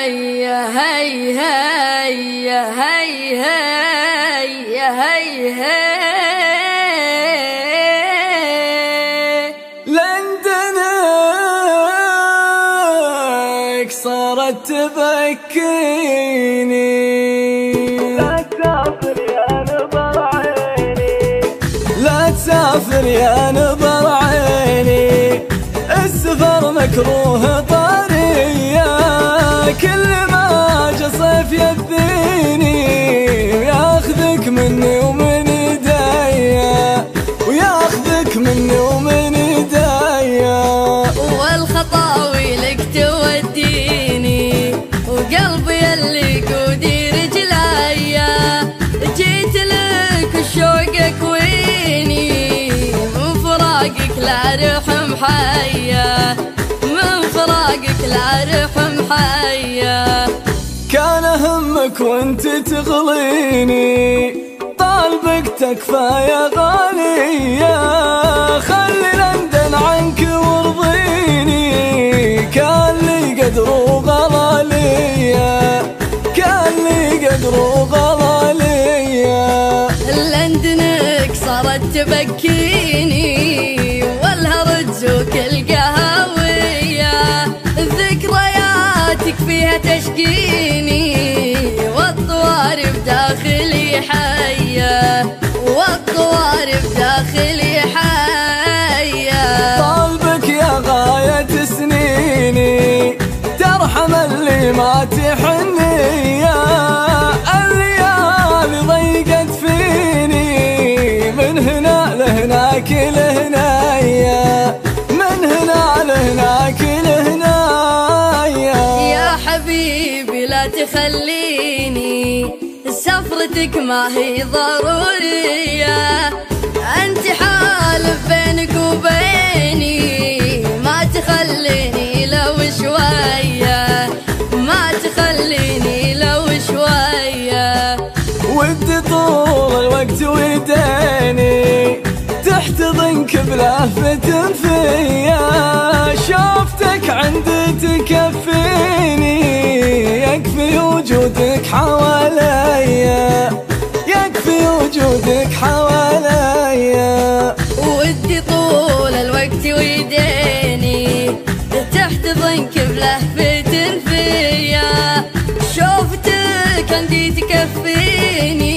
هي لندنك صارت تبكيني. لا تسافر يا نظر عيني، لا تسافر يا نظر عيني، السفر مكروه طريا، كل ما جا صيف يبيني وياخذك مني ومن ايديا، وياخذك مني ومن ايديا، والخطاوي لك توديني وقلبي اللي يقودي رجليا، جيت لك وشوق كويني، من فراقك لا رحم حيا، من فراقك لا رحم حيا. كان همك وانت تغليني، طالبك تكفى يا غالية، خلي لندن عنك وارضيني، كان لي قدر وغلا ليا، كان لي قدر وغلا ليا. لندنك صارت تبكيني والهرج زوك القهوية، ذكرياتك فيها تشقيني، والطوارف داخلي حية، والطوارف داخلي حية. طالبك يا غاية سنيني، ترحم اللي ما تحنية، الليالي ضيقت فيني، من هنا لهناك لهنايا، من هنا لهناك لهنايا. يا حبيبي لا تخليني، سفرتك ما هي ضرورية، أنت حالف بينك وبيني، ما تخليني لو شوية، ما تخليني لو شوية. ودي طول الوقت ويديني تحتضنك بلهفة فيا، شوفتك عندي تكفيني، يكفي وجودك حواليا، يكفي وجودك حواليا. ودي طول الوقت ويديني تحتضنك بلهفة فيا، شوفتك عندي تكفيني،